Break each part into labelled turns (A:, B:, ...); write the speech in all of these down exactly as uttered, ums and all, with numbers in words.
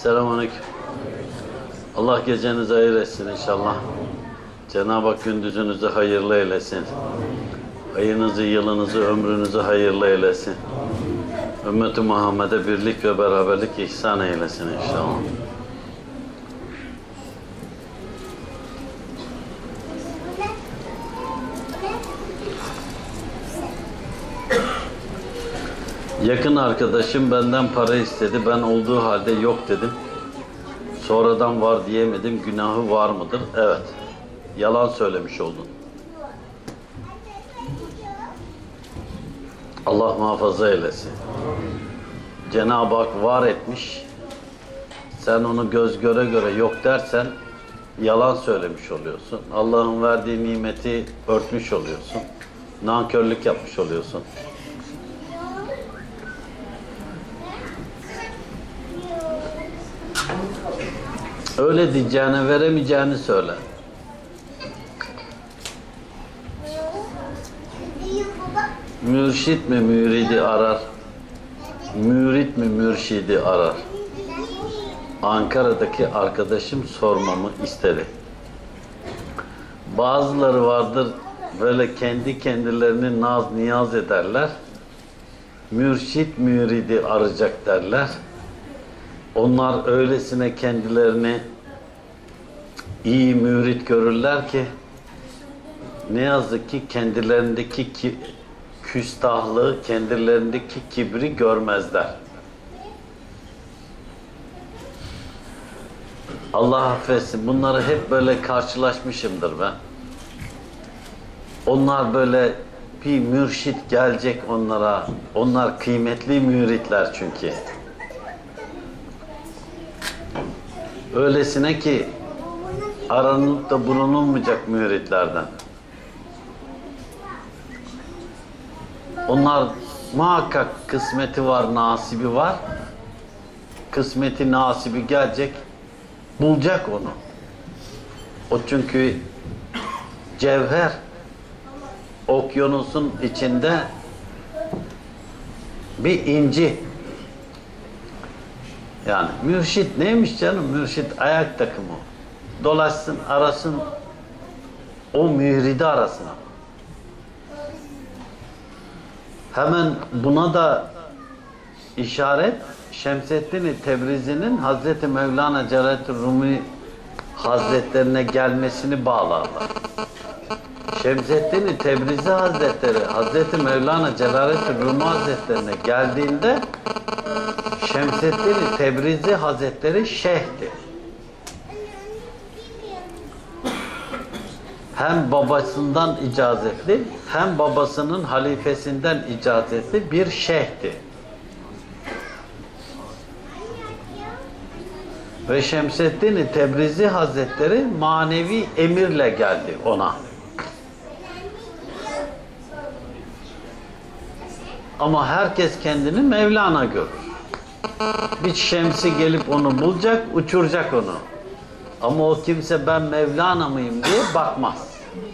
A: Selamünaleyküm. Allah gecenizi hayır etsin inşallah. Cenab-ı Hak gündüzünüzü hayırlı eylesin. Ayınızı, yılınızı, ömrünüzü hayırlı eylesin. Ümmeti Muhammed'e birlik ve beraberlik ihsan eylesin inşallah. Yakın arkadaşım benden para istedi. Ben olduğu halde yok dedim. Sonradan var diyemedim. Günahı var mıdır? Evet. Yalan söylemiş oldun. Allah muhafaza eylesin. Cenab-ı Hak var etmiş. Sen onu göz göre göre yok dersen yalan söylemiş oluyorsun. Allah'ın verdiği nimeti örtmüş oluyorsun. Nankörlük yapmış oluyorsun. Öyle diyeceğine veremeyeceğini söyle. Mürşit mi müridi arar? Mürit mi mürşidi arar? Ankara'daki arkadaşım sormamı istedi. Bazıları vardır böyle kendi kendilerini naz niyaz ederler. Mürşit müridi arayacak derler. Onlar öylesine kendilerini iyi mürit görürler ki ne yazık ki kendilerindeki ki, küstahlığı, kendilerindeki kibri görmezler. Allah affetsin. Bunları hep böyle karşılaşmışımdır ben. Onlar böyle bir mürşit gelecek onlara. Onlar kıymetli müritler çünkü. Öylesine ki aranıp da bulunulmayacak müritlerden. Onlar muhakkak kısmeti var, nasibi var. Kısmeti, nasibi gelecek, bulacak onu. O çünkü cevher, okyanusun içinde bir inci. Yani mürşit neymiş canım? Mürşit ayak takımı. Dolaşsın, arasın, o müridi arasın. Hemen buna da işaret Şemseddin Tebrizi'nin Hazreti Mevlana Celaleddin Rumi Hazretlerine gelmesini bağlarlar. Şemseddin Tebrizi Hazretleri Hazreti Mevlana Celaleddin Rumi Hazretlerine geldiğinde Şemseddin Tebrizi Hazretleri şeyhti. Hem babasından icazetli, hem babasının halifesinden icazetli bir şeyhti. Ve Şemseddin Tebrizi Hazretleri manevi emirle geldi ona. Ama herkes kendini Mevlana görür. Bir şemsi gelip onu bulacak, uçuracak onu. Ama o kimse ben Mevlana mıyım diye bakmaz.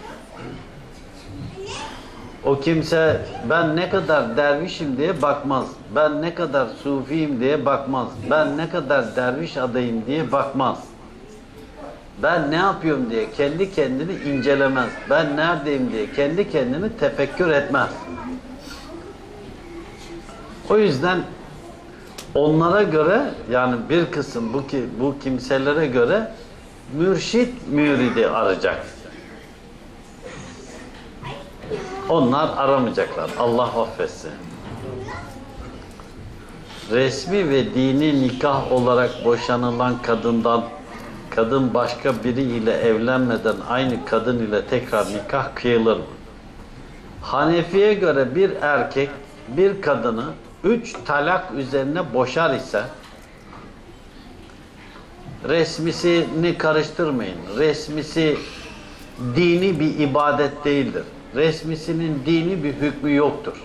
A: O kimse ben ne kadar dervişim diye bakmaz. Ben ne kadar sufiyim diye bakmaz. Ben ne kadar derviş adayım diye bakmaz. Ben ne yapıyorum diye kendi kendini incelemez. Ben neredeyim diye kendi kendini tefekkür etmez. O yüzden onlara göre yani bir kısım bu ki bu kimselere göre mürşit müridi arayacak. Onlar aramayacaklar. Allah affetsin. Resmi ve dini nikah olarak boşanılan kadından kadın başka biri ile evlenmeden aynı kadın ile tekrar nikah kıyılır mı? Hanefi'ye göre bir erkek bir kadını üç talak üzerine boşar ise resmisini karıştırmayın. Resmisi dini bir ibadet değildir. Resmisinin dini bir hükmü yoktur.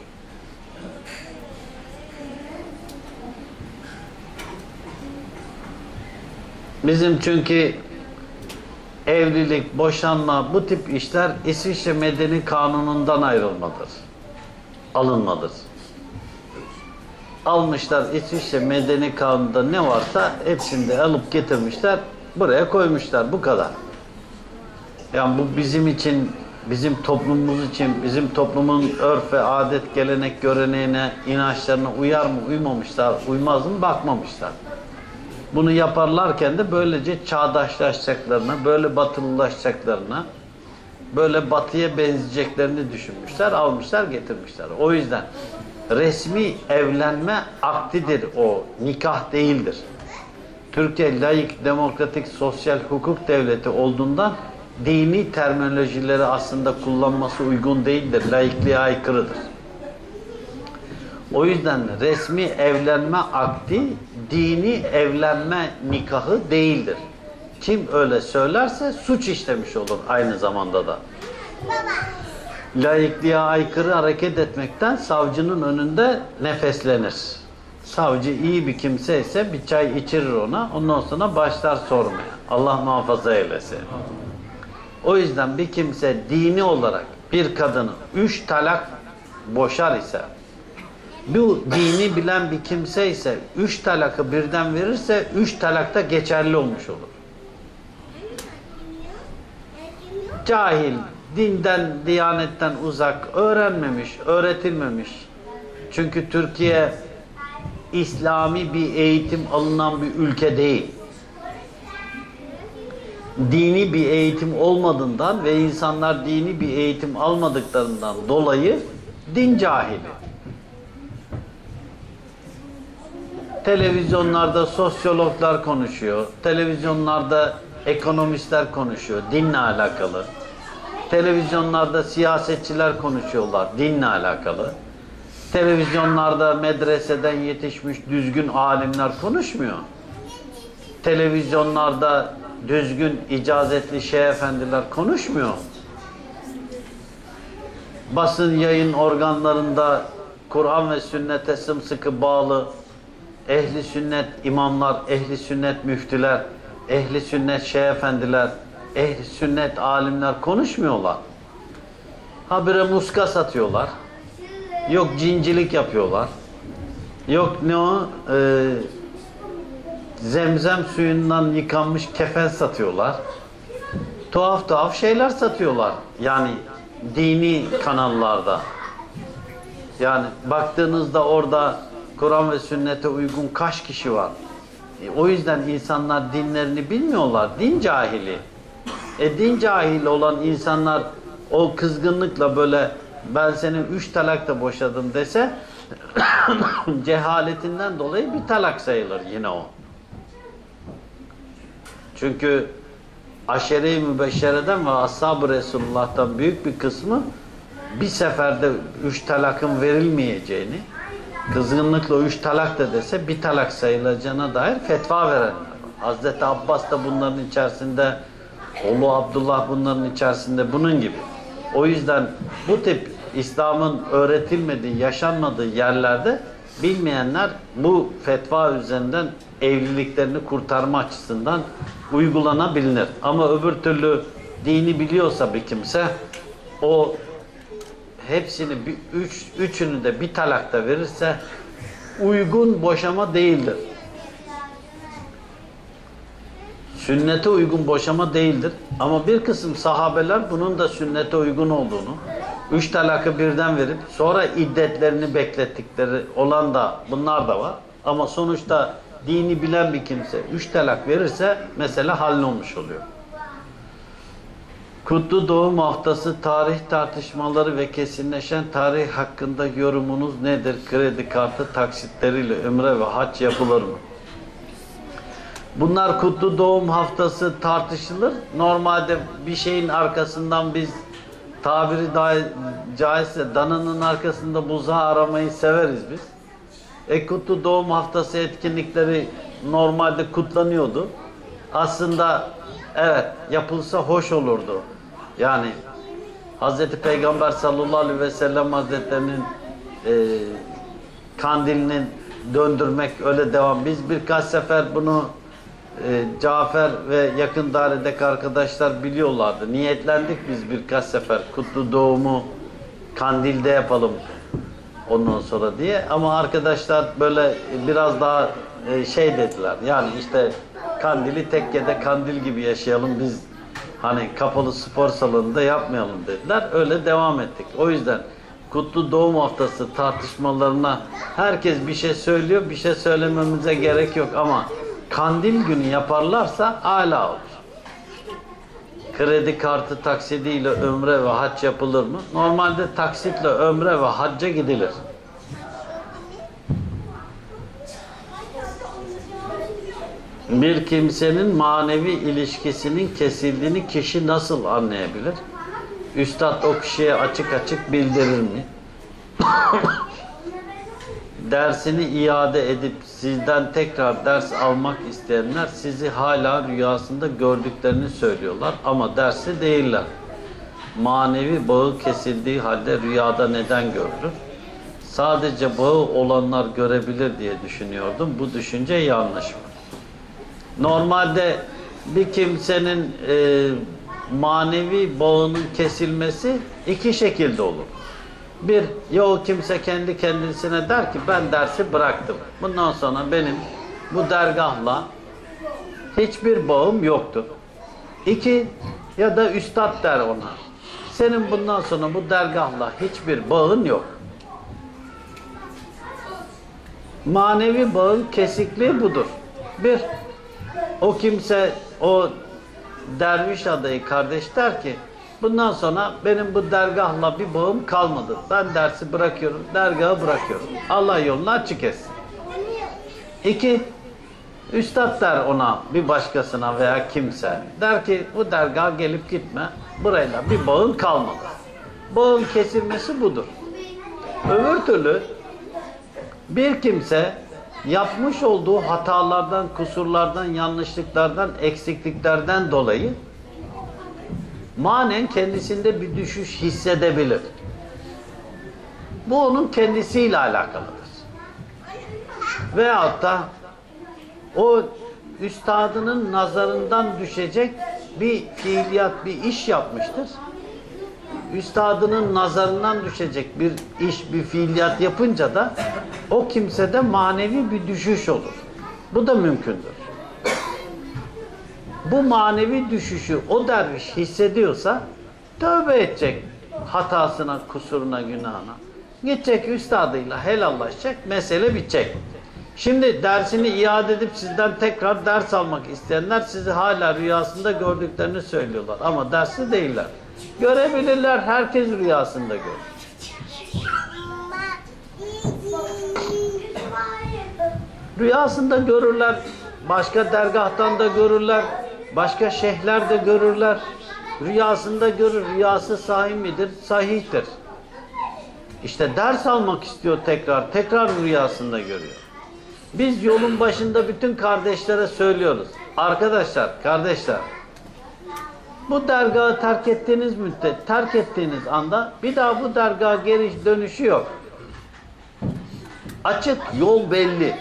A: Bizim çünkü evlilik, boşanma bu tip işler İsviçre Medeni Kanunu'ndan ayrılmadır. Alınmadır. Almışlar İsviçre Medeni Kanunu'nda ne varsa hepsini de alıp getirmişler, buraya koymuşlar. Bu kadar. Yani bu bizim için, bizim toplumumuz için, bizim toplumun örf ve adet, gelenek, göreneğine, inançlarına uyar mı, uymamışlar, uymaz mı bakmamışlar. Bunu yaparlarken de böylece çağdaşlaşacaklarına, böyle batılılaşacaklarına, böyle batıya benzeyeceklerini düşünmüşler, almışlar, getirmişler. O yüzden resmi evlenme akdidir o, nikah değildir. Türkiye layık, demokratik, sosyal hukuk devleti olduğundan dini terminolojileri aslında kullanması uygun değildir, laikliğe aykırıdır. O yüzden resmi evlenme akdi, dini evlenme nikahı değildir. Kim öyle söylerse suç işlemiş olur aynı zamanda da. Laikliğe aykırı hareket etmekten savcının önünde nefeslenir. Savcı iyi bir kimse ise bir çay içirir ona, ondan sonra başlar sormaya. Allah muhafaza eylesin. O yüzden bir kimse dini olarak bir kadını üç talak boşar ise, bu dini bilen bir kimse ise üç talakı birden verirse üç talak da geçerli olmuş olur. Cahil, dinden, diyanetten uzak, öğrenmemiş, öğretilmemiş. Çünkü Türkiye İslami bir eğitim alınan bir ülke değil. Dini bir eğitim olmadığından ve insanlar dini bir eğitim almadıklarından dolayı din cahili. Televizyonlarda sosyologlar konuşuyor, televizyonlarda ekonomistler konuşuyor dinle alakalı. Televizyonlarda siyasetçiler konuşuyorlar dinle alakalı. Televizyonlarda medreseden yetişmiş düzgün alimler konuşmuyor. Televizyonlarda düzgün icazetli şeyh efendiler konuşmuyor. Basın yayın organlarında Kur'an ve sünnete sımsıkı bağlı ehli sünnet imamlar, ehli sünnet müftüler, ehli sünnet şeyh efendiler, ehli sünnet alimler konuşmuyorlar. Habire muska satıyorlar. Yok cincilik yapıyorlar. Yok ne o? Ee, zemzem suyundan yıkanmış kefen satıyorlar. Tuhaf tuhaf şeyler satıyorlar. Yani dini kanallarda. Yani baktığınızda orada Kur'an ve sünnete uygun kaç kişi var? E, o yüzden insanlar dinlerini bilmiyorlar. Din cahili. E din cahili olan insanlar o kızgınlıkla böyle ben seni üç talakta boşadım dese cehaletinden dolayı bir talak sayılır yine o. Çünkü aşere-i mübeşşereden ve ashab-ı Resulullah'tan büyük bir kısmı bir seferde üç talakın verilmeyeceğini, kızgınlıkla üç talak da dese bir talak sayılacağına dair fetva verenler var. Hazreti Abbas da bunların içerisinde, oğlu Abdullah bunların içerisinde, bunun gibi. O yüzden bu tip İslam'ın öğretilmediği, yaşanmadığı yerlerde bilmeyenler bu fetva üzerinden evliliklerini kurtarma açısından uygulanabilir. Ama öbür türlü dini biliyorsa bir kimse o hepsini bir, üç, üçünü de bir talakta verirse uygun boşama değildir. Sünnete uygun boşama değildir. Ama bir kısım sahabeler bunun da sünnete uygun olduğunu, üç talakı birden verip sonra iddetlerini beklettikleri olan da bunlar da var. Ama sonuçta dini bilen bir kimse üç talak verirse mesele hallolmuş oluyor. Kutlu Doğum Haftası tarih tartışmaları ve kesinleşen tarih hakkında yorumunuz nedir? Kredi kartı taksitleriyle ömre ve hac yapılır mı? Bunlar Kutlu Doğum Haftası tartışılır. Normalde bir şeyin arkasından biz tabiri daha caizse dananın arkasında buzağı aramayı severiz biz. E Kutlu Doğum Haftası etkinlikleri normalde kutlanıyordu. Aslında evet yapılsa hoş olurdu. Yani Hazreti Peygamber sallallahu aleyhi ve sellem Hazretlerinin e, kandilini döndürmek öyle devam. Biz birkaç sefer bunu e, Cafer ve yakın dairedeki arkadaşlar biliyorlardı. Niyetlendik biz birkaç sefer Kutlu Doğum'u kandilde yapalım. ondan sonra diye. Ama arkadaşlar böyle biraz daha şey dediler. Yani işte kandili tekkede kandil gibi yaşayalım biz, hani kapalı spor salonunda yapmayalım dediler. Öyle devam ettik. O yüzden Kutlu Doğum Haftası tartışmalarına herkes bir şey söylüyor. Bir şey söylememize gerek yok ama kandil günü yaparlarsa âlâ olur. Kredi kartı taksidiyle ömre ve hac yapılır mı? Normalde taksitle ömre ve hacca gidilir. Bir kimsenin manevi ilişkisinin kesildiğini kişi nasıl anlayabilir? Üstad o kişiye açık açık bildirir mi? Dersini iade edip sizden tekrar ders almak isteyenler sizi hala rüyasında gördüklerini söylüyorlar ama dersi değiller. Manevi bağı kesildiği halde rüyada neden görülür? Sadece bağı olanlar görebilir diye düşünüyordum. Bu düşünce yanlış mı? Normalde bir kimsenin e, manevi bağının kesilmesi iki şekilde olur. Bir, ya o kimse kendi kendisine der ki ben dersi bıraktım. Bundan sonra benim bu dergahla hiçbir bağım yoktur. İki, ya da üstad der ona. Senin bundan sonra bu dergahla hiçbir bağın yok. Manevi bağın kesikliği budur. Bir, o kimse, o derviş adayı kardeş der ki bundan sonra benim bu dergahla bir bağım kalmadı. Ben dersi bırakıyorum, dergahı bırakıyorum. Allah yolunu açık etsin. İki, üstad der ona, bir başkasına veya kimse. Der ki bu dergaha gelip gitme, burayla bir bağın kalmadı. Bağın kesilmesi budur. Öbür türlü bir kimse yapmış olduğu hatalardan, kusurlardan, yanlışlıklardan, eksikliklerden dolayı manen kendisinde bir düşüş hissedebilir. Bu onun kendisiyle alakalıdır. Veyahut da o üstadının nazarından düşecek bir fiiliyat, bir iş yapmıştır. Üstadının nazarından düşecek bir iş, bir fiiliyat yapınca da o kimsede manevi bir düşüş olur. Bu da mümkündür. Bu manevi düşüşü o derviş hissediyorsa tövbe edecek hatasına, kusuruna, günahına. Gidecek üstadıyla helallaşacak, mesele bitecek. Şimdi dersini iade edip sizden tekrar ders almak isteyenler sizi hala rüyasında gördüklerini söylüyorlar. Ama dersi değiller. Görebilirler, herkes rüyasında görür. Rüyasında görürler, başka dergahtan da görürler, başka şeyhler de görürler. Rüyasında görür, rüyası sahih midir? Sahihtir. İşte ders almak istiyor tekrar, tekrar rüyasında görüyor. Biz yolun başında bütün kardeşlere söylüyoruz. Arkadaşlar, kardeşler, bu dergahı terk ettiğiniz müddet, terk ettiğiniz anda bir daha bu dergaha geri dönüşü yok. Açık, yol belli.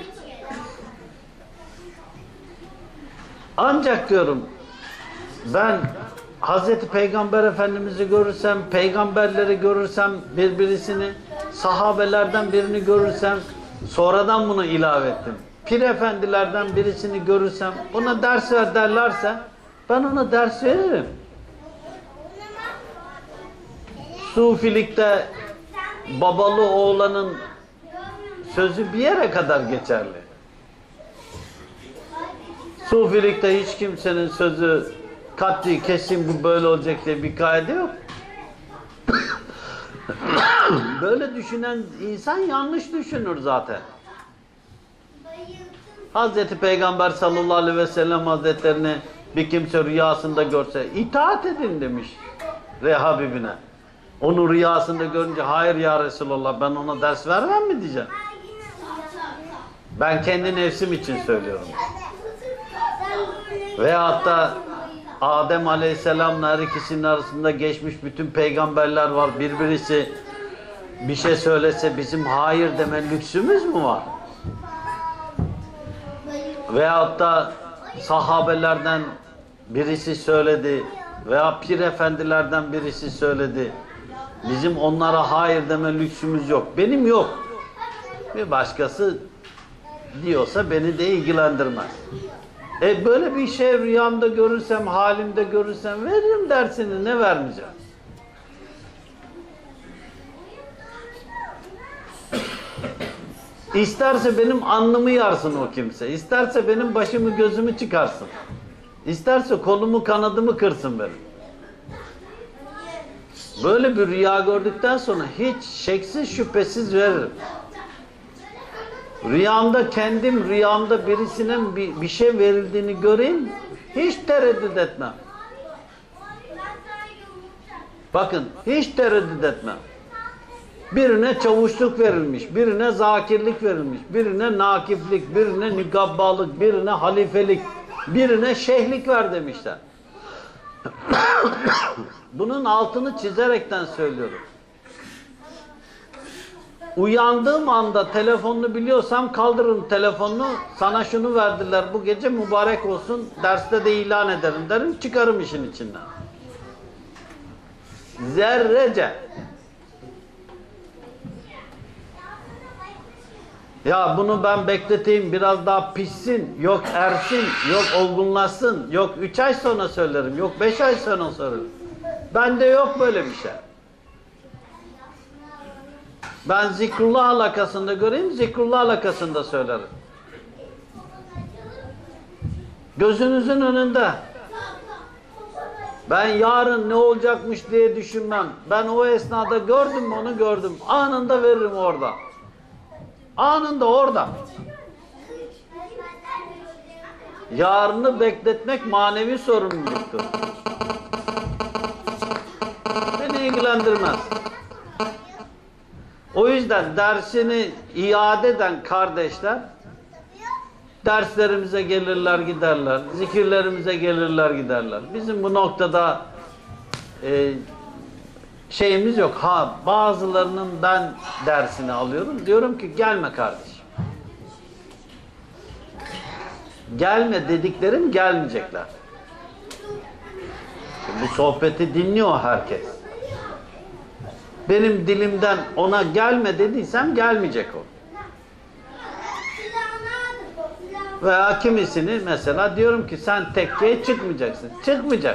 A: Ancak diyorum, ben Hazreti Peygamber Efendimiz'i görürsem, peygamberleri görürsem birbirisini, sahabelerden birini görürsem, sonradan bunu ilave ettim. Pir efendilerden birisini görürsem, buna ders ver derlerse, ben ona ders veririm. Sufilikte babalı oğlanın sözü bir yere kadar geçerli. Sufilikte hiç kimsenin sözü kat'i, kesin bu böyle olacak diye bir kaide yok. Böyle düşünen insan yanlış düşünür zaten. Hazreti Peygamber sallallahu aleyhi ve sellem hazretlerini bir kimse rüyasında görse itaat edin demiş Rehabibine. Onu rüyasında görünce hayır ya Resulallah ben ona ders vermem mi diyeceğim. Ben kendi nefsim için söylüyorum. Veyahut da Adem aleyhisselamla her ikisinin arasında geçmiş bütün peygamberler var. Birbirisi bir şey söylese bizim hayır deme lüksümüz mü var? Veyahut da sahabelerden birisi söyledi veya pir efendilerden birisi söyledi. Bizim onlara hayır deme lüksümüz yok. Benim yok. Bir başkası diyorsa beni de ilgilendirmez. E böyle bir şey rüyamda görürsem, halimde görürsem veririm dersini, ne vermeyeceğim? İsterse benim alnımı yarsın o kimse. İsterse benim başımı gözümü çıkarsın. İsterse kolumu kanadımı kırsın benim. Böyle bir rüya gördükten sonra hiç şeksiz şüphesiz veririm. Rüyamda kendim rüyamda birisine bir, bir şey verildiğini göreyim, hiç tereddüt etmem. Bakın, hiç tereddüt etmem. Birine çavuşluk verilmiş, birine zakirlik verilmiş, birine nakiflik, birine nikabbalık, birine halifelik, birine şeyhlik ver demişler. Bunun altını çizerekten söylüyorum. Uyandığım anda telefonunu biliyorsam kaldırırım telefonunu, sana şunu verdiler bu gece mübarek olsun, derste de ilan ederim derim, çıkarım işin içinden. Zerrece. Ya bunu ben bekleteyim, biraz daha pişsin, yok ersin, yok olgunlaşsın, yok üç ay sonra söylerim, yok beş ay sonra söylerim. Bende yok böyle bir şey. Ben zikrullah alakasında göreyim, zikrullah alakasında söylerim. Gözünüzün önünde. Ben yarın ne olacakmış diye düşünmem. Ben o esnada gördüm mü onu gördüm. Anında veririm orada. Anında orada. Yarını bekletmek manevi sorumluluktur. Beni ilgilendirmez. O yüzden dersini iade eden kardeşler derslerimize gelirler giderler, zikirlerimize gelirler giderler. Bizim bu noktada e, şeyimiz yok. Ha, bazılarının ben dersini alıyorum. Diyorum ki gelme kardeşim. Gelme dediklerim gelmeyecekler. Şimdi bu sohbeti dinliyor herkes. Benim dilimden ona gelme dediysem gelmeyecek o. Veya kimisini mesela diyorum ki sen tekkeye çıkmayacaksın. Çıkmayacak.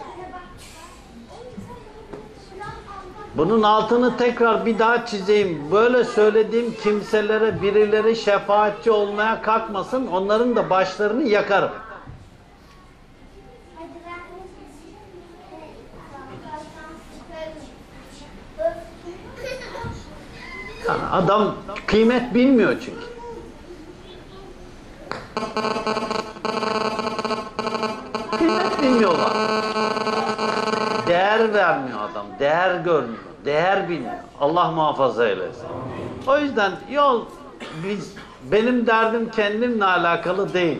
A: Bunun altını tekrar bir daha çizeyim. Böyle söylediğim kimselere birileri şefaatçi olmaya kalkmasın. Onların da başlarını yakarım. Yani adam kıymet bilmiyor çünkü. Kıymet bilmiyorlar. Değer vermiyor adam. Değer görmüyor. Değer bilmiyor. Allah muhafaza eylesin. O yüzden yol biz, benim derdim kendimle alakalı değil.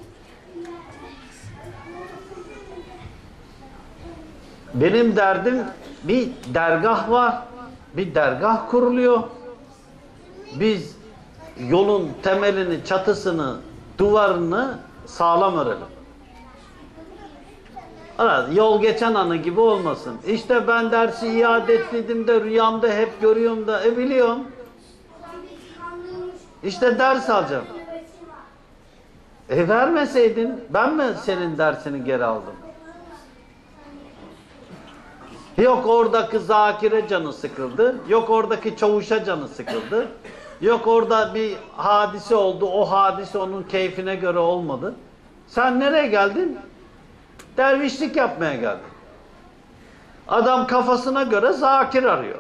A: Benim derdim bir dergah var. Bir dergah kuruluyor. Biz yolun temelini, çatısını, duvarını sağlam örelim. Yol geçen anı gibi olmasın. İşte ben dersi iade ettiydim de rüyamda hep görüyorum da e biliyorum. İşte ders alacağım. E vermeseydin ben mi senin dersini geri aldım? Yok oradaki zakire canı sıkıldı. Yok oradaki çavuşa canı sıkıldı. Yok orada bir hadise oldu. O hadise onun keyfine göre olmadı. Sen nereye geldin? Dervişlik yapmaya geldin. Adam kafasına göre zakir arıyor.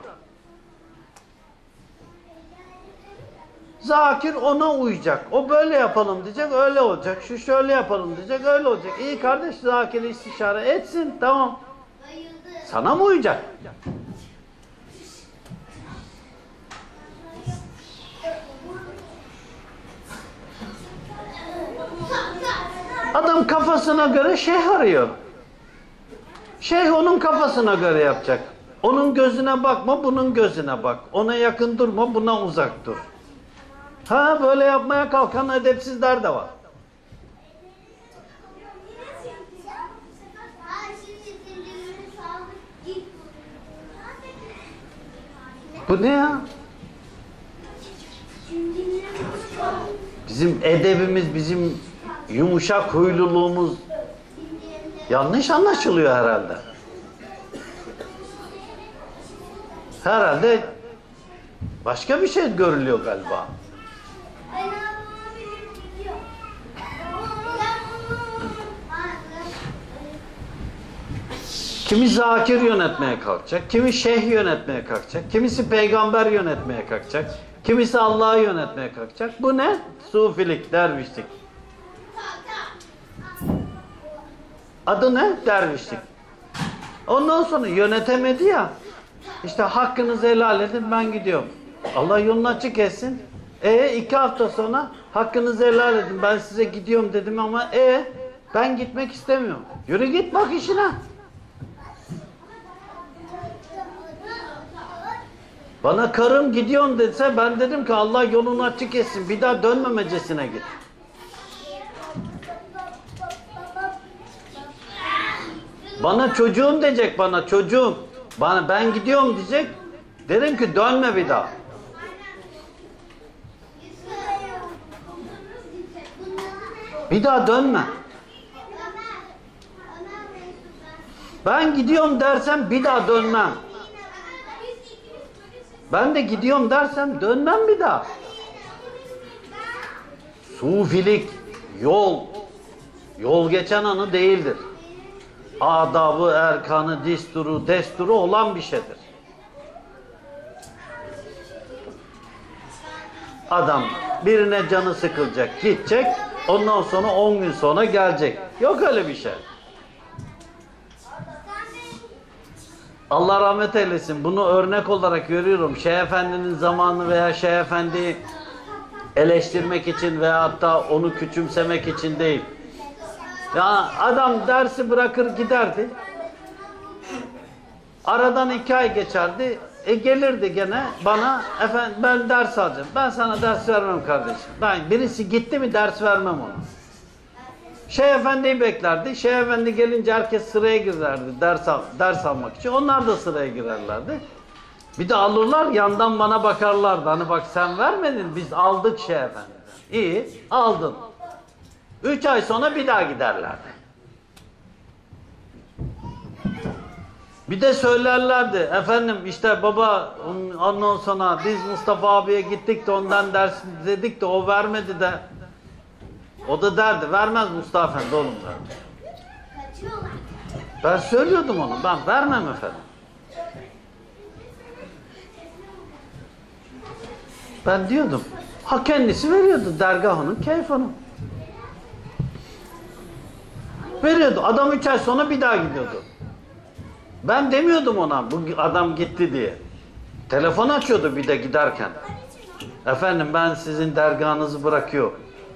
A: Zakir ona uyacak. O böyle yapalım diyecek, öyle olacak. Şu şöyle yapalım diyecek, öyle olacak. İyi kardeş, zakiri istişare etsin, tamam. Sana mı uyacak? Adam kafasına göre şeyh arıyor. Şeyh onun kafasına göre yapacak. Onun gözüne bakma, bunun gözüne bak. Ona yakın durma, buna uzak dur. Ha, böyle yapmaya kalkan edepsizler de var. Bu ne ya? Bizim edebimiz, bizim yumuşak huyluluğumuz yanlış anlaşılıyor herhalde. Herhalde başka bir şey görülüyor galiba. Kimi zakir yönetmeye kalkacak, kimi şeyh yönetmeye kalkacak, kimisi peygamber yönetmeye kalkacak, kimisi Allah'ı yönetmeye kalkacak. Bu ne? Sufilik, dervişlik. Adı ne? Dervişlik. Ondan sonra yönetemedi ya. İşte hakkınızı helal edin, ben gidiyorum. Allah yolunu açık etsin. E iki hafta sonra hakkınızı helal edin, ben size gidiyorum dedim ama e ben gitmek istemiyorum. Yürü git bak işine. Bana karım gidiyorsun dese ben dedim ki Allah yolunu açık etsin, bir daha dönmemecesine git. Bana çocuğum diyecek, bana çocuğum. Bana ben gidiyorum diyecek. Derim ki dönme bir daha. Bir daha dönme. Ben gidiyorum dersem bir daha dönmem. Ben de gidiyorum dersem dönmem bir daha. Sufilik, yol, yol geçen anı değildir. Adabı, erkanı, disturu, desturu olan bir şeydir. Adam birine canı sıkılacak, gidecek, ondan sonra on gün sonra gelecek. Yok öyle bir şey. Allah rahmet eylesin. Bunu örnek olarak görüyorum. Şeyh Efendi'nin zamanı veya Şeyh Efendi'yi eleştirmek için veya hatta onu küçümsemek için değil. Ya adam dersi bırakır giderdi. Aradan iki ay geçerdi. E gelirdi gene bana, efendim ben ders alacağım. Ben sana ders vermem kardeşim. Ben birisi gitti mi ders vermem ona. Şeyh Efendi'yi beklerdi. Şeyh Efendi gelince herkes sıraya girerdi ders, al, ders almak için. Onlar da sıraya girerlerdi. Bir de alırlar yandan bana bakarlardı. Hani bak sen vermedin, biz aldık Şeyh Efendi'den. İyi aldın. Üç ay sonra bir daha giderlerdi. Bir de söylerlerdi. Efendim işte baba ondan sonra biz Mustafa abiye gittik de ondan ders dedik de o vermedi de. O da derdi vermez Mustafa Efendi oğlum derdi. Ben söylüyordum onu. Ben vermem efendim. Ben diyordum. Ha kendisi veriyordu dergahının keyfini. Veriyordu. Adam üç ay sonra bir daha gidiyordu. Ben demiyordum ona bu adam gitti diye. Telefon açıyordu bir de giderken. Efendim ben sizin dergahınızı bırakıyorum.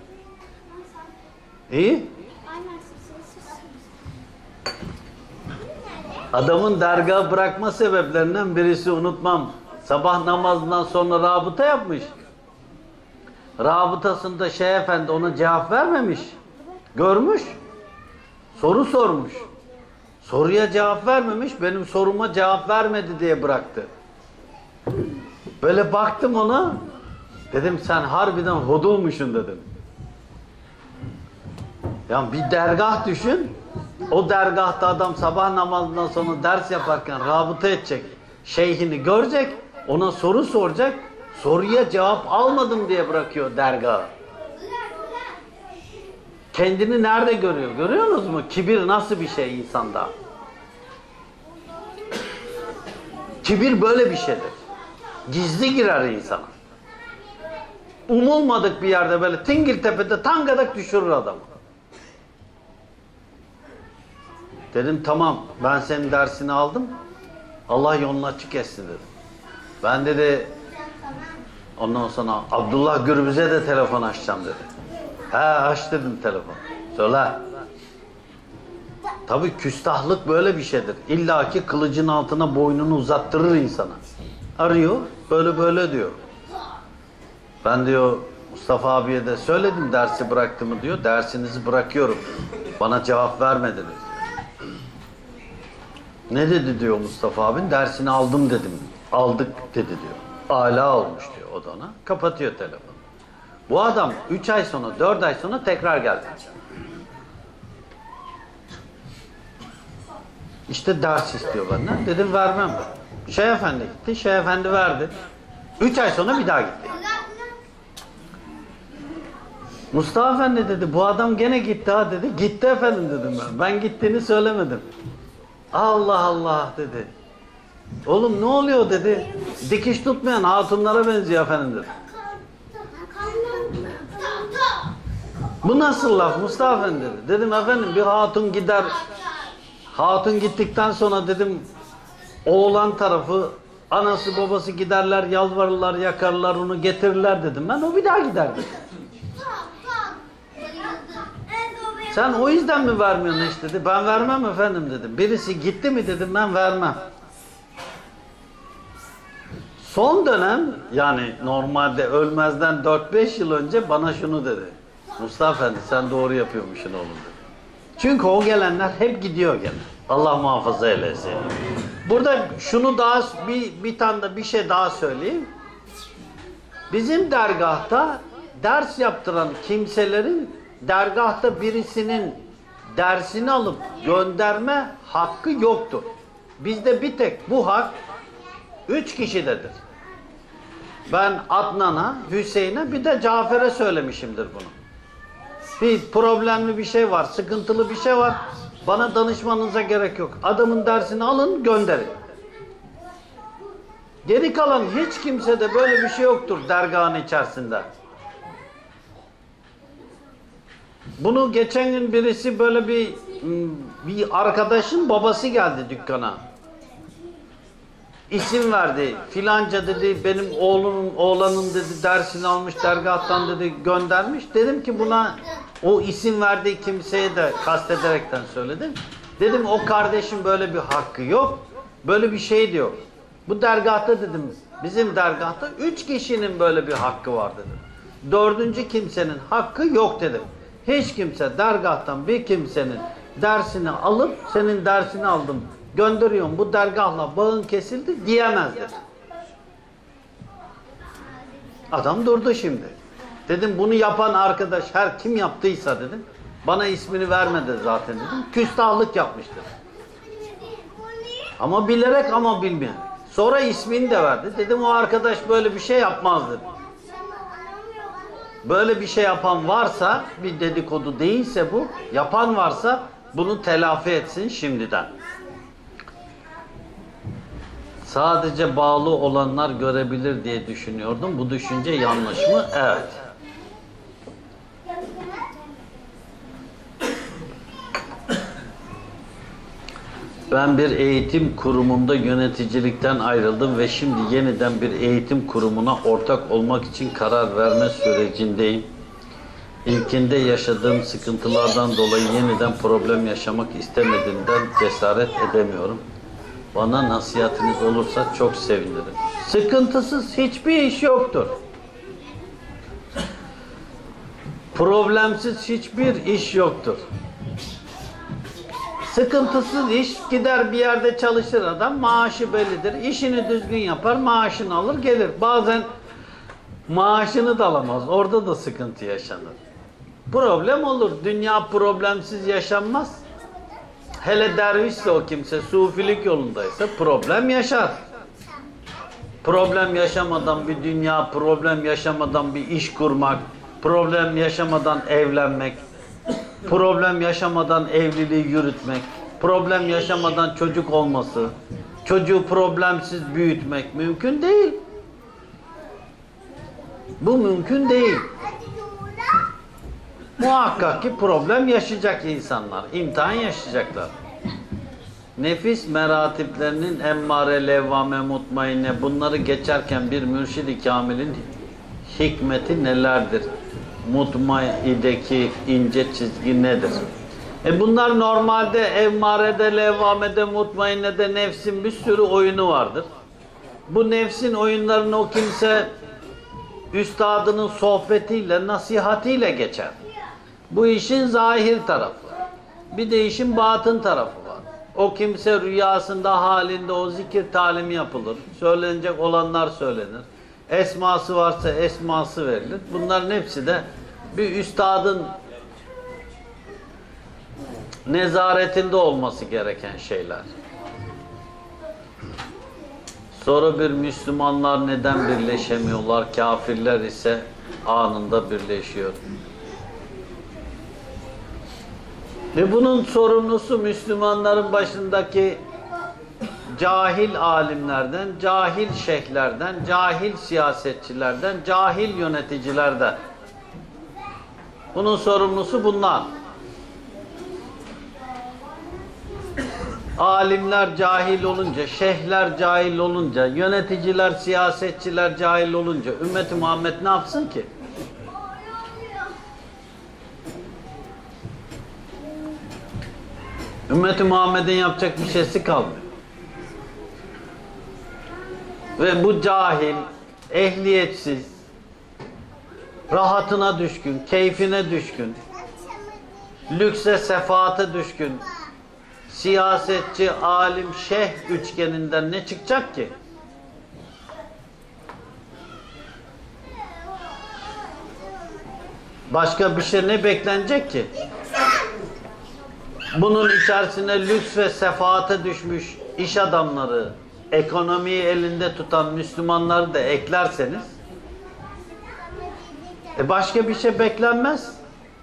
A: İyi. Adamın dergahı bırakma sebeplerinden birisi unutmam. Sabah namazından sonra rabıta yapmış. Rabıtasında Şeyh Efendi ona cevap vermemiş. Görmüş. Soru sormuş. Soruya cevap vermemiş. Benim soruma cevap vermedi diye bıraktı. Böyle baktım ona. Dedim sen harbiden hodulmuşsun dedim. Yani bir dergah düşün. O dergahta adam sabah namazından sonra ders yaparken rabıta edecek. Şeyhini görecek. Ona soru soracak. Soruya cevap almadım diye bırakıyor dergahı. Kendini nerede görüyor? Görüyorsunuz mu? Kibir nasıl bir şey insanda? Kibir böyle bir şeydir. Gizli girer insana. Umulmadık bir yerde böyle Tingiltepe'de tangadak düşürür adamı. Dedim tamam ben senin dersini aldım. Allah yolunu açık etsin dedim. Ben dedi ondan sonra Abdullah Gürbüz'e de telefon açacağım dedi. He aç dedim telefon. Söyle. Tabii küstahlık böyle bir şeydir. İlla ki kılıcın altına boynunu uzattırır insana. Arıyor böyle böyle diyor. Ben diyor Mustafa abiye de söyledim dersi bıraktı mı diyor. Dersinizi bırakıyorum. Bana cevap vermedi dedi. Ne dedi diyor Mustafa abin? Dersini aldım dedim. aldık dedi diyor. Âlâ olmuş diyor o da ona. Kapatıyor telefonu. Bu adam üç ay sonra, dört ay sonra tekrar geldi. İşte ders istiyor benden. Dedim vermem. Şeyh Efendi gitti. Şeyh Efendi verdi. Üç ay sonra bir daha gitti. Mustafa Efendi dedi bu adam gene gitti ha dedi. Gitti efendim dedim ben. Ben gittiğini söylemedim. Allah Allah dedi. Oğlum ne oluyor dedi. Dikiş tutmayan hatunlara benziyor efendim dedi. Bu nasıl laf Mustafa Efendi dedi. Dedim efendim bir hatun gider. Hatun gittikten sonra dedim oğlan tarafı anası babası giderler yalvarırlar yakarlar onu getirirler dedim. Ben o bir daha gider dedim. Sen o yüzden mi vermiyorsun hiç dedi. Ben vermem efendim dedim. Birisi gitti mi dedim ben vermem. Son dönem yani normalde ölmezden dört beş yıl önce bana şunu dedi. Mustafa Efendi sen doğru yapıyormuşsun oğlum dedi. Çünkü o gelenler hep gidiyor gene. Allah muhafaza eylesin. Burada şunu daha bir, bir tane de bir şey daha söyleyeyim. Bizim dergahta ders yaptıran kimselerin dergahta birisinin dersini alıp gönderme hakkı yoktur. Bizde bir tek bu hak üç kişidedir. Ben Adnan'a, Hüseyin'e bir de Cafer'e söylemişimdir bunu. Bir problemli bir şey var, sıkıntılı bir şey var. Bana danışmanıza gerek yok. Adamın dersini alın, gönderin. Geri kalan hiç kimsede böyle bir şey yoktur dergahın içerisinde. Bunu geçen gün birisi böyle bir bir arkadaşın babası geldi dükkana. İsim verdi. Filanca dedi benim oğlunun oğlanın dedi dersini almış dergahtan dedi göndermiş. Dedim ki buna o isim verdiği kimseye de kastederekten söyledim. Dedim o kardeşin böyle bir hakkı yok. Böyle bir şey diyor. Bu dergahta dedim bizim dergahta üç kişinin böyle bir hakkı var dedim. Dördüncü kimsenin hakkı yok dedim. Hiç kimse dergahtan bir kimsenin dersini alıp senin dersini aldım gönderiyorum bu dergahla bağın kesildi diyemez dedi. Adam durdu şimdi. Dedim bunu yapan arkadaş her kim yaptıysa dedim. Bana ismini vermedi zaten dedim. Küstahlık yapmıştır. Ama bilerek ama bilmeyen. Sonra ismini de verdi. Dedim o arkadaş böyle bir şey yapmaz dedim. Böyle bir şey yapan varsa bir dedikodu değilse bu. Yapan varsa bunu telafi etsin şimdiden. Sadece bağlı olanlar görebilir diye düşünüyordum. Bu düşünce yanlış mı? Evet. Ben bir eğitim kurumunda yöneticilikten ayrıldım ve şimdi yeniden bir eğitim kurumuna ortak olmak için karar verme sürecindeyim. İlkinde yaşadığım sıkıntılardan dolayı yeniden problem yaşamak istemediğimden cesaret edemiyorum. Bana nasihatiniz olursa çok sevinirim. Sıkıntısız hiçbir iş yoktur. Problemsiz hiçbir iş yoktur. Sıkıntısız iş gider bir yerde çalışır adam, maaşı bellidir. İşini düzgün yapar, maaşını alır gelir. Bazen maaşını da alamaz. Orada da sıkıntı yaşanır. Problem olur. Dünya problemsiz yaşanmaz. Hele dervişse o kimse, sufilik yolundaysa problem yaşar. Problem yaşamadan bir dünya, problem yaşamadan bir iş kurmak, problem yaşamadan evlenmek, problem yaşamadan evliliği yürütmek, problem yaşamadan çocuk olması, çocuğu problemsiz büyütmek mümkün değil. Bu mümkün değil. Muhakkak ki problem yaşayacak insanlar, imtihan yaşayacaklar. Nefis meratiplerinin emmare, levvame, mutmainne bunları geçerken bir mürşid-i kamilin hikmeti nelerdir? Mutmaideki ince çizgi nedir? E bunlar normalde emmarede, levvamede, mutmainnede nefsin bir sürü oyunu vardır. Bu nefsin oyunlarını o kimse üstadının sohbetiyle, nasihatiyle geçer. Bu işin zahir tarafı. Bir de işin batın tarafı var. O kimse rüyasında halinde o zikir talimi yapılır. Söylenecek olanlar söylenir. Esması varsa esması verilir. Bunların hepsi de bir üstadın nezaretinde olması gereken şeyler. Sonra bir Müslümanlar neden birleşemiyorlar? Kafirler ise anında birleşiyor. Ve bunun sorumlusu Müslümanların başındaki cahil alimlerden, cahil şeyhlerden, cahil siyasetçilerden, cahil yöneticilerden. Bunun sorumlusu bunlar. Alimler cahil olunca, şeyhler cahil olunca, yöneticiler, siyasetçiler cahil olunca Ümmet-i Muhammed ne yapsın ki? Ümmet-i Muhammed'in yapacak bir şeysi kalmıyor. Ve bu cahil, ehliyetsiz, rahatına düşkün, keyfine düşkün, lükse, sefaate düşkün, siyasetçi, alim, şeyh üçgeninden ne çıkacak ki? Başka bir şey ne beklenecek ki? Bunun içerisine lüks ve sefaate düşmüş iş adamları, ekonomiyi elinde tutan Müslümanları da eklerseniz e başka bir şey beklenmez.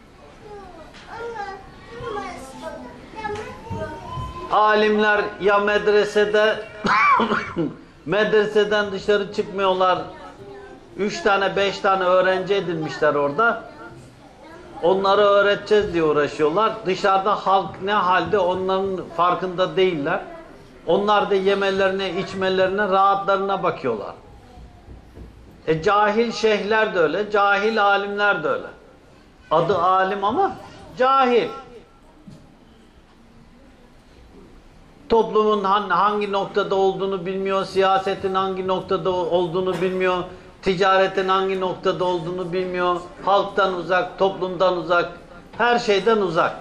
A: Alimler ya medresede medreseden dışarı çıkmıyorlar. Üç tane, beş tane öğrenci edinmişler orada. Onları öğreteceğiz diye uğraşıyorlar. Dışarıda halk ne halde onların farkında değiller. Onlar da yemelerine, içmelerine, rahatlarına bakıyorlar. E cahil şeyhler de öyle, cahil alimler de öyle. Adı alim ama cahil. Toplumun hangi noktada olduğunu bilmiyor, siyasetin hangi noktada olduğunu bilmiyor, ticaretin hangi noktada olduğunu bilmiyor, halktan uzak, toplumdan uzak, her şeyden uzak.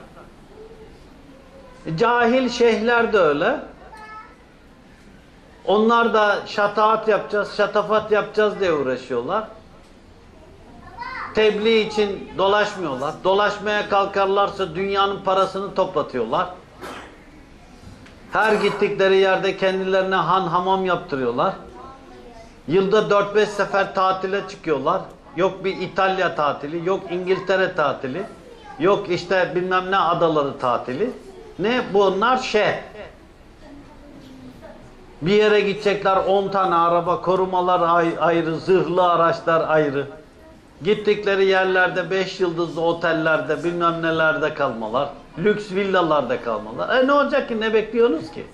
A: Cahil şeyhler de öyle. Onlar da şataat yapacağız, şatafat yapacağız diye uğraşıyorlar. Tebliğ için dolaşmıyorlar. Dolaşmaya kalkarlarsa dünyanın parasını toplatıyorlar. Her gittikleri yerde kendilerine han hamam yaptırıyorlar. Yılda dört beş sefer tatile çıkıyorlar. Yok bir İtalya tatili, yok İngiltere tatili, yok işte bilmem ne adaları tatili. Ne? Bunlar şey. Bir yere gidecekler on tane araba, korumalar ayrı, zırhlı araçlar ayrı. Gittikleri yerlerde beş yıldızlı otellerde bilmem nelerde kalmalar. Lüks villalarda kalmalar. E ne olacak ki? Ne bekliyorsunuz ki?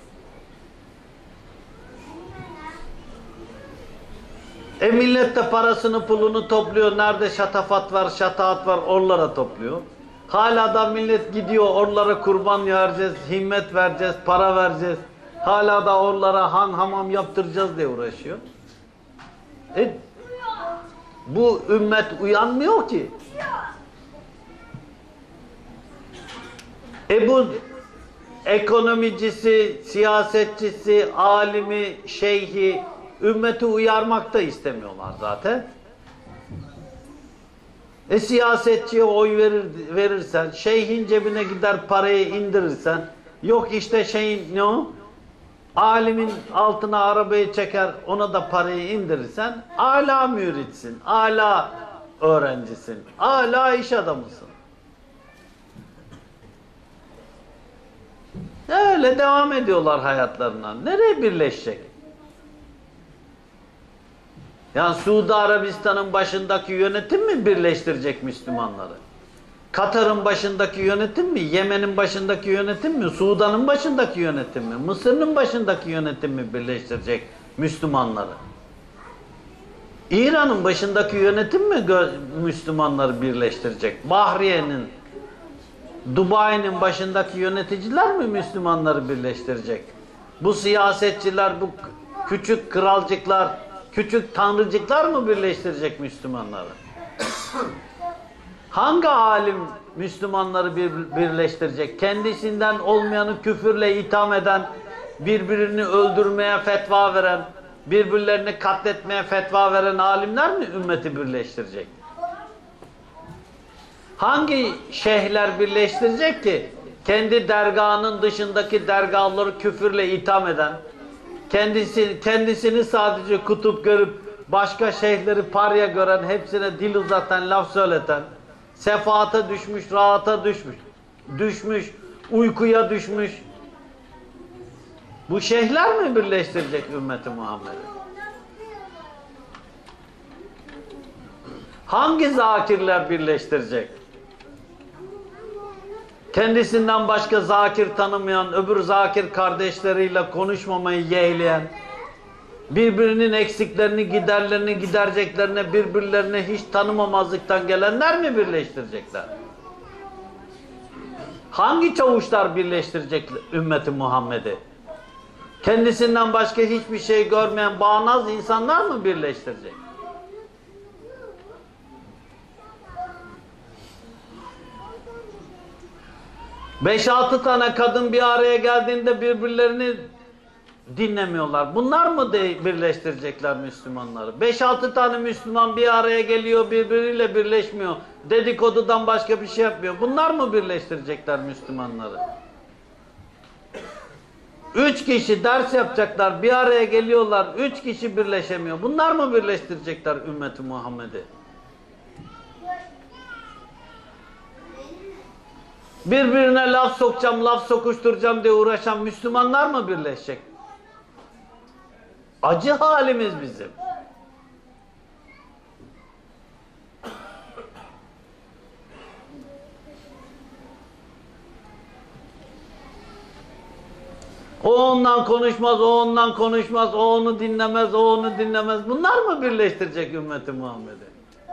A: E millet de parasını pulunu topluyor. Nerede şatafat var, şataat var oralara topluyor. Hala da millet gidiyor oralara kurban vereceğiz, himmet vereceğiz, para vereceğiz. Hala da oralara han hamam yaptıracağız diye uğraşıyor. E bu ümmet uyanmıyor ki. E bu ekonomicisi, siyasetçisi, alimi, şeyhi, ümmeti uyarmak da istemiyorlar zaten. E siyasetçiye oy verir, verirsen, şeyhin cebine gider parayı indirirsen, yok işte şeyin ne o? Alimin altına arabayı çeker, ona da parayı indirirsen, âlâ müritsin, âlâ öğrencisin, âlâ iş adamısın. Öyle devam ediyorlar hayatlarına. Nereye birleşecek? Yani Suudi Arabistan'ın başındaki yönetim mi birleştirecek Müslümanları? Katar'ın başındaki yönetim mi? Yemen'in başındaki yönetim mi? Sudan'ın başındaki yönetim mi? Mısır'ın başındaki yönetim mi birleştirecek Müslümanları? İran'ın başındaki yönetim mi Müslümanları birleştirecek? Bahriye'nin, Dubai'nin başındaki yöneticiler mi Müslümanları birleştirecek? Bu siyasetçiler, bu küçük kralcıklar, küçük tanrıcıklar mı birleştirecek Müslümanları? Hangi alim Müslümanları bir, birleştirecek? Kendisinden olmayanı küfürle itham eden, birbirini öldürmeye fetva veren, birbirlerini katletmeye fetva veren alimler mi ümmeti birleştirecek? Hangi şeyhler birleştirecek ki? Kendi dergahının dışındaki dergahları küfürle itham eden, kendisi, kendisini sadece kutup görüp başka şeyhleri parya gören, hepsine dil uzatan, laf söyleten, sefaata düşmüş, rahata düşmüş, düşmüş, uykuya düşmüş. Bu şeyhler mi birleştirecek ümmeti Muhammed'i? Hangi zakirler birleştirecek? Kendisinden başka zakir tanımayan, öbür zakir kardeşleriyle konuşmamayı yeğleyen, birbirinin eksiklerini, giderlerini, gidereceklerine, birbirlerine hiç tanımamazlıktan gelenler mi birleştirecekler? Hangi çavuşlar birleştirecek ümmeti Muhammed'i? Kendisinden başka hiçbir şey görmeyen bağnaz insanlar mı birleştirecek? Beş altı tane kadın bir araya geldiğinde birbirlerini dinlemiyorlar. Bunlar mı de birleştirecekler Müslümanları? Beş altı tane Müslüman bir araya geliyor, birbiriyle birleşmiyor. Dedikodudan başka bir şey yapmıyor. Bunlar mı birleştirecekler Müslümanları? Üç kişi ders yapacaklar, bir araya geliyorlar, üç kişi birleşemiyor. Bunlar mı birleştirecekler ümmeti Muhammed'i? Birbirine laf sokacağım, laf sokuşturacağım diye uğraşan Müslümanlar mı birleşecek? Acı halimiz bizim. O ondan konuşmaz, o ondan konuşmaz, o onu dinlemez, o onu dinlemez. Bunlar mı birleştirecek ümmeti Muhammed'i?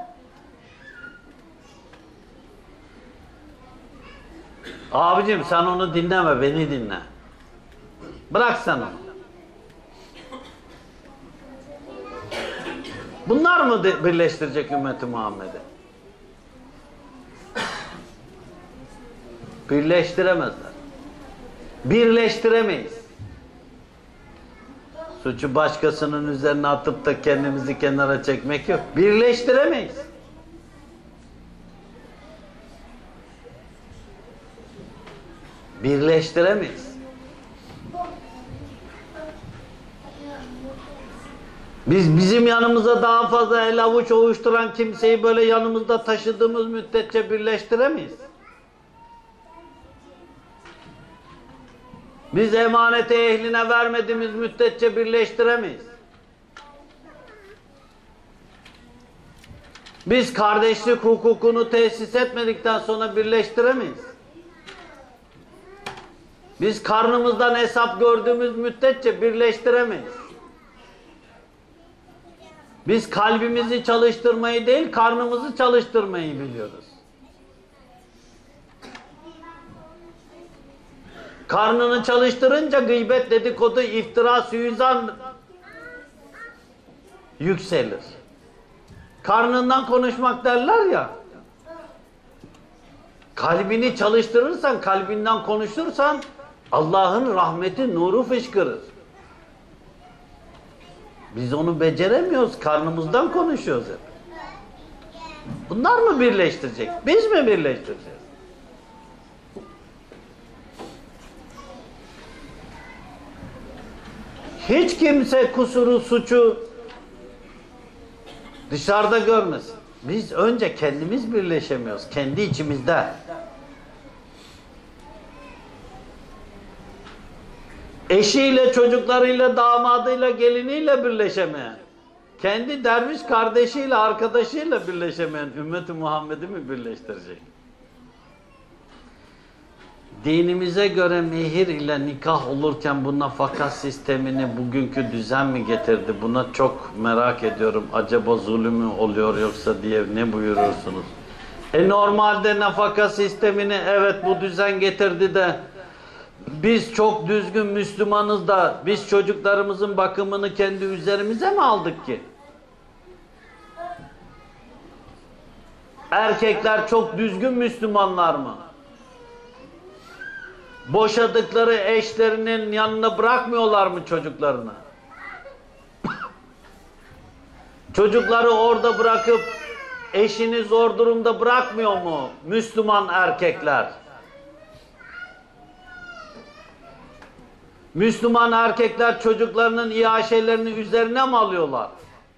A: Abicim sen onu dinleme, beni dinle. Bırak sen onu. Bunlar mı birleştirecek ümmeti Muhammed'i? Birleştiremezler. Birleştiremeyiz. Suçu başkasının üzerine atıp da kendimizi kenara çekmek yok. Birleştiremeyiz. Birleştiremeyiz. Biz bizim yanımıza daha fazla el avuç ovuşturan kimseyi böyle yanımızda taşıdığımız müddetçe birleştiremeyiz. Biz emaneti ehline vermediğimiz müddetçe birleştiremeyiz. Biz kardeşlik hukukunu tesis etmedikten sonra birleştiremeyiz. Biz karnımızdan hesap gördüğümüz müddetçe birleştiremeyiz. Biz kalbimizi çalıştırmayı değil, karnımızı çalıştırmayı biliyoruz. Karnını çalıştırınca gıybet, dedikodu, iftira, suizan yükselir. Karnından konuşmak derler ya. Kalbini çalıştırırsan, kalbinden konuşursan Allah'ın rahmeti, nuru fışkırır. Biz onu beceremiyoruz. Karnımızdan konuşuyoruz hep. Bunlar mı birleştirecek? Biz mi birleştireceğiz? Hiç kimse kusuru, suçu dışarıda görmesin. Biz önce kendimiz birleşemiyoruz. Kendi içimizde. Eşiyle, çocuklarıyla, damadıyla, geliniyle birleşemeyen, kendi derviş kardeşiyle, arkadaşıyla birleşemeyen ümmeti Muhammed'i mi birleştirecek? Dinimize göre mihir ile nikah olurken bu nafaka sistemini bugünkü düzen mi getirdi? Buna çok merak ediyorum. Acaba zulümü oluyor yoksa diye ne buyurursunuz? E normalde nafaka sistemini evet bu düzen getirdi de biz çok düzgün Müslümanız da biz çocuklarımızın bakımını kendi üzerimize mi aldık ki? Erkekler çok düzgün Müslümanlar mı? Boşadıkları eşlerinin yanına bırakmıyorlar mı çocuklarını? Çocukları orada bırakıp eşini zor durumda bırakmıyor mu Müslüman erkekler? Müslüman erkekler çocuklarının iaşelerini üzerine mi alıyorlar?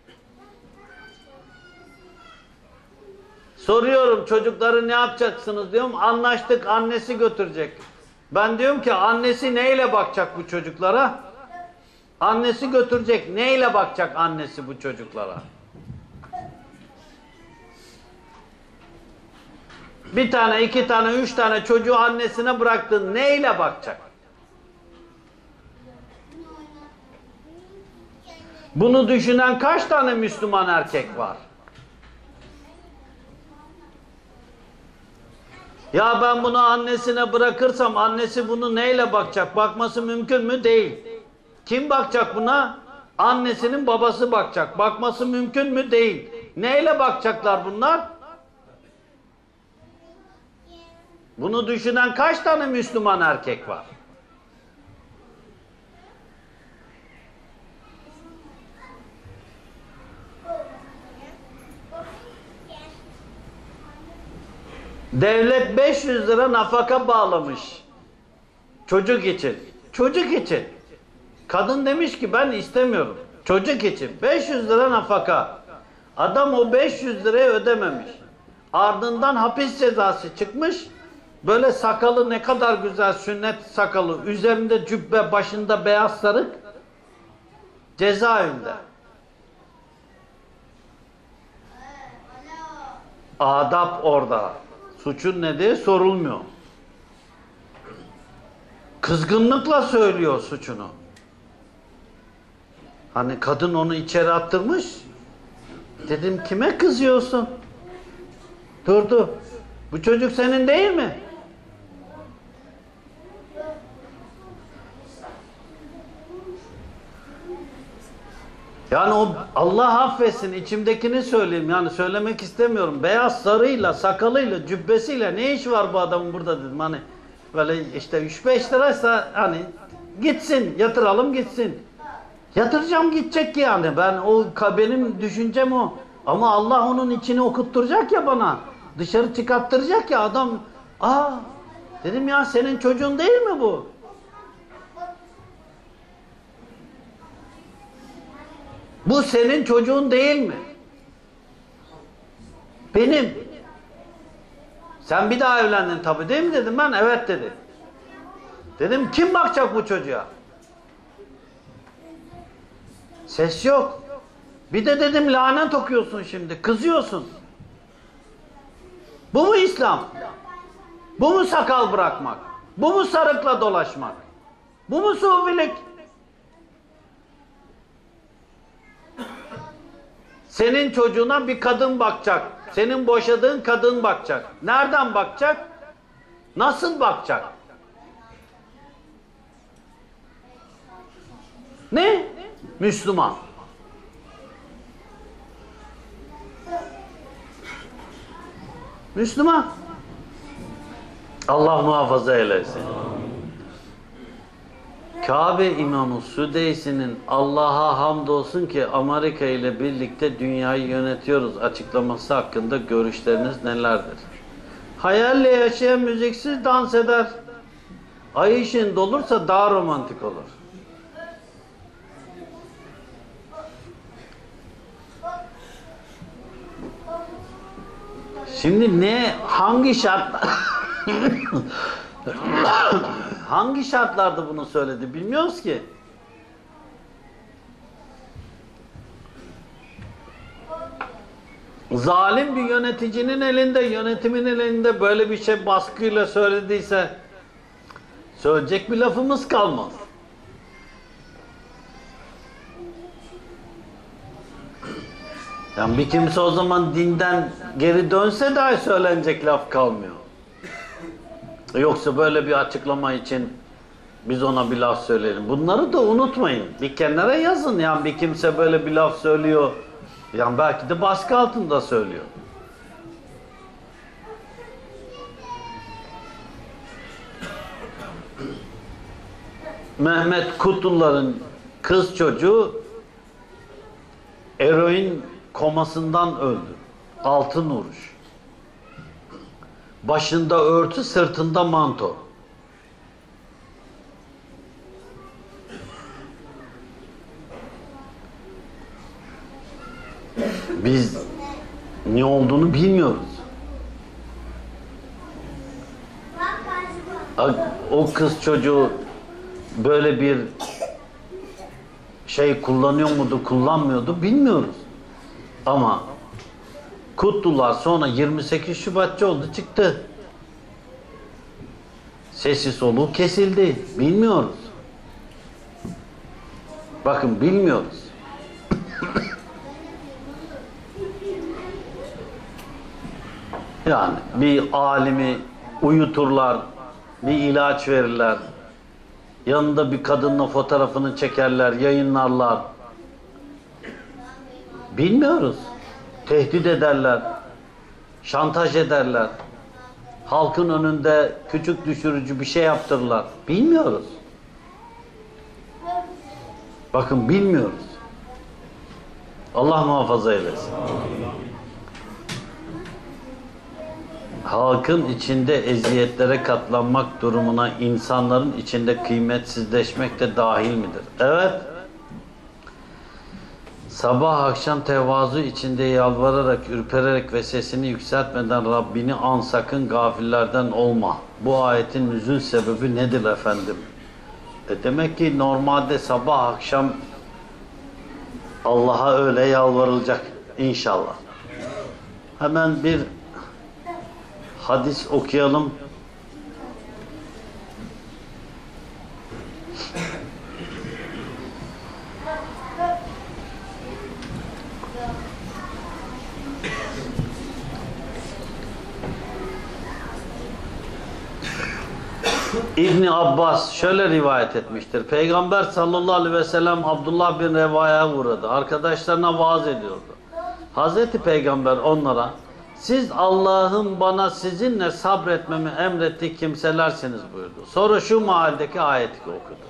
A: Soruyorum, çocukları ne yapacaksınız diyorum. Anlaştık, annesi götürecek. Ben diyorum ki annesi neyle bakacak bu çocuklara? Annesi götürecek. Neyle bakacak annesi bu çocuklara? Bir tane, iki tane, üç tane çocuğu annesine bıraktın. Neyle bakacak? Bunu düşünen kaç tane Müslüman erkek var? Ya ben bunu annesine bırakırsam annesi bunu neyle bakacak? Bakması mümkün mü? Değil. Kim bakacak buna? Annesinin babası bakacak. Bakması mümkün mü? Değil. Neyle bakacaklar bunlar? Bunu düşünen kaç tane Müslüman erkek var? Devlet beş yüz lira nafaka bağlamış. Çocuk için. Çocuk için. Kadın demiş ki ben istemiyorum. Çocuk için. beş yüz lira nafaka. Adam o beş yüz lirayı ödememiş. Ardından hapis cezası çıkmış. Böyle sakalı ne kadar güzel, sünnet sakalı. Üzerinde cübbe, başında beyaz sarık. Cezaevinde. Adap orada. Suçun ne diye sorulmuyor. Kızgınlıkla söylüyor suçunu. Hani kadın onu içeri attırmış. Dedim kime kızıyorsun? Durdu. Bu çocuk senin değil mi? Yani o Allah affetsin, içimdekini söyleyeyim, yani söylemek istemiyorum. Beyaz sarıyla, sakalıyla, cübbesiyle ne iş var bu adamın burada dedim. Hani böyle işte üç beş liraysa hani gitsin, yatıralım gitsin. Yatıracağım gidecek ki yani. Ben o benim düşüncem o. Ama Allah onun içini okutturacak ya bana. Dışarı çıkarttıracak ya adam. Aa dedim ya senin çocuğun değil mi bu? Bu senin çocuğun değil mi? Benim. Sen bir daha evlendin tabii değil mi dedim ben. Evet dedi. Dedim kim bakacak bu çocuğa? Ses yok. Bir de dedim lanet okuyorsun şimdi. Kızıyorsun. Bu mu İslam? Bu mu sakal bırakmak? Bu mu sarıkla dolaşmak? Bu mu sufilik? Senin çocuğuna bir kadın bakacak. Senin boşadığın kadın bakacak. Nereden bakacak? Nasıl bakacak? Ne? Müslüman. Müslüman. Allah muhafaza eylesin. Kabe İmamı Südeysi'nin Allah'a hamdolsun ki Amerika ile birlikte dünyayı yönetiyoruz açıklaması hakkında görüşleriniz nelerdir? Hayalle yaşayan müziksiz dans eder. Ay ışığında olursa daha romantik olur. Şimdi ne, hangi şart hangi şartlarda bunu söyledi bilmiyoruz ki. Zalim bir yöneticinin elinde, yönetimin elinde böyle bir şey baskıyla söylediyse söyleyecek bir lafımız kalmaz. Yani bir kimse o zaman dinden geri dönse dahi söylenecek laf kalmıyor. Yoksa böyle bir açıklama için biz ona bir laf söyleyelim. Bunları da unutmayın. Bir kenara yazın. Yani bir kimse böyle bir laf söylüyor. Yani belki de baskı altında söylüyor. Mehmet Kutluların kız çocuğu eroin komasından öldü. Altın vuruş. Başında örtü, sırtında manto. Biz ne olduğunu bilmiyoruz. O kız çocuğu böyle bir şey kullanıyor muydu, kullanmıyordu bilmiyoruz. Ama Kutlular sonra yirmi sekiz Şubatçı oldu, çıktı. Sesi soluğu kesildi. Bilmiyoruz. Bakın bilmiyoruz. Yani bir alimi uyuturlar, bir ilaç verirler, yanında bir kadınla fotoğrafını çekerler, yayınlarlar. Bilmiyoruz. Tehdit ederler, şantaj ederler, halkın önünde küçük düşürücü bir şey yaptırırlar. Bilmiyoruz. Bakın bilmiyoruz. Allah muhafaza eylesin. Halkın içinde eziyetlere katlanmak durumuna insanların içinde kıymetsizleşmek de dahil midir? Evet. Sabah akşam tevazu içinde yalvararak, ürpererek ve sesini yükseltmeden Rabbini an, sakın gafillerden olma. Bu ayetin nüzul sebebi nedir efendim? E demek ki normalde sabah akşam Allah'a öyle yalvarılacak inşallah. Hemen bir hadis okuyalım. İbni Abbas şöyle rivayet etmiştir. Peygamber sallallahu aleyhi ve sellem Abdullah bin Reva'ya uğradı. Arkadaşlarına vaaz ediyordu. Hazreti Peygamber onlara, siz Allah'ın bana sizinle sabretmemi emrettiği kimselersiniz buyurdu. Sonra şu mahaldeki ayeti okudu.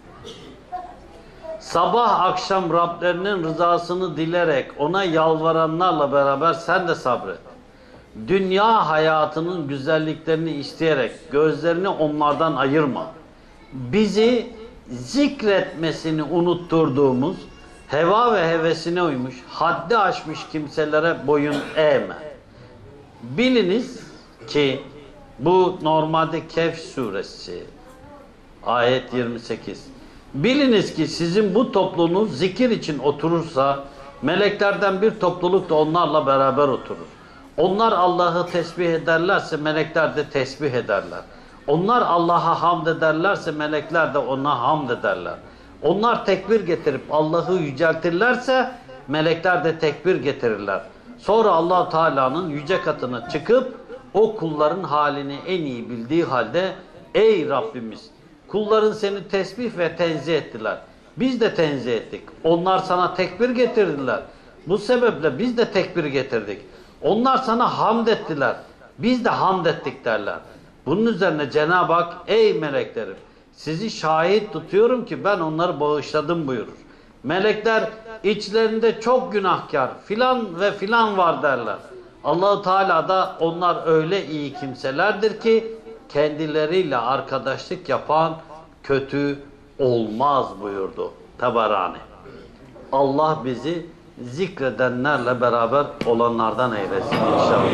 A: Sabah akşam Rablerinin rızasını dilerek ona yalvaranlarla beraber sen de sabret. Dünya hayatının güzelliklerini isteyerek gözlerini onlardan ayırma. Bizi zikretmesini unutturduğumuz, heva ve hevesine uymuş, haddi aşmış kimselere boyun eğme. Biliniz ki bu normalde Kehf suresi ayet yirmi sekiz. Biliniz ki sizin bu topluluğunuz zikir için oturursa meleklerden bir topluluk da onlarla beraber oturur. Onlar Allah'ı tesbih ederlerse melekler de tesbih ederler. Onlar Allah'a hamd ederlerse melekler de ona hamd ederler. Onlar tekbir getirip Allah'ı yüceltirlerse melekler de tekbir getirirler. Sonra Allah Teala'nın yüce katına çıkıp o kulların halini en iyi bildiği halde ey Rabbimiz, kulların seni tesbih ve tenzih ettiler. Biz de tenzih ettik. Onlar sana tekbir getirdiler. Bu sebeple biz de tekbir getirdik. Onlar sana hamd ettiler. Biz de hamd ettik derler. Bunun üzerine Cenab-ı Hak ey meleklerim sizi şahit tutuyorum ki ben onları bağışladım buyurur. Melekler içlerinde çok günahkar filan ve filan var derler. Allah-u Teala da onlar öyle iyi kimselerdir ki kendileriyle arkadaşlık yapan kötü olmaz buyurdu Tabarani. Allah bizi zikredenlerle beraber olanlardan eylesin inşallah.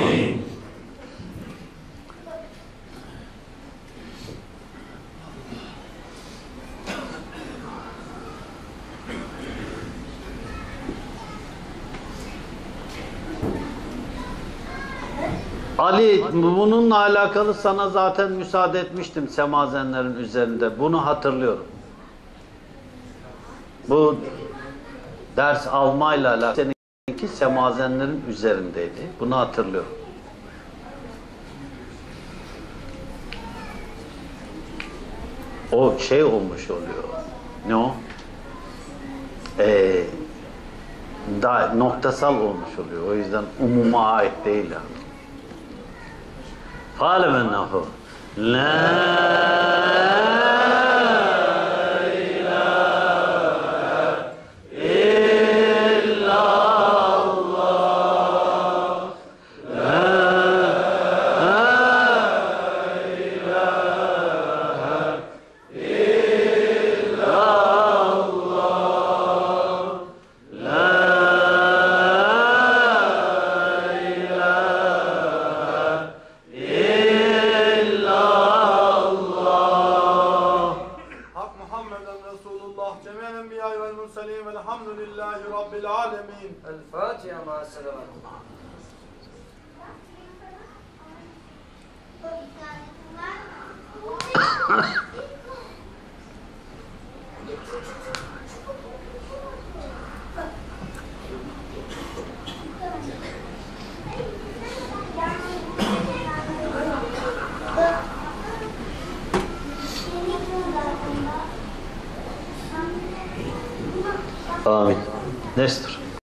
A: Ali, bununla alakalı sana zaten müsaade etmiştim semazenlerin üzerinde. Bunu hatırlıyorum. Bu ders almayla alakalı seninki semazenlerin üzerindeydi. Bunu hatırlıyorum. O şey olmuş oluyor. Ne o? Ee, da, noktasal olmuş oluyor. O yüzden umuma ait değil yani. فَعَلَمَ اَنَّهُ لَا Amin. Nestor.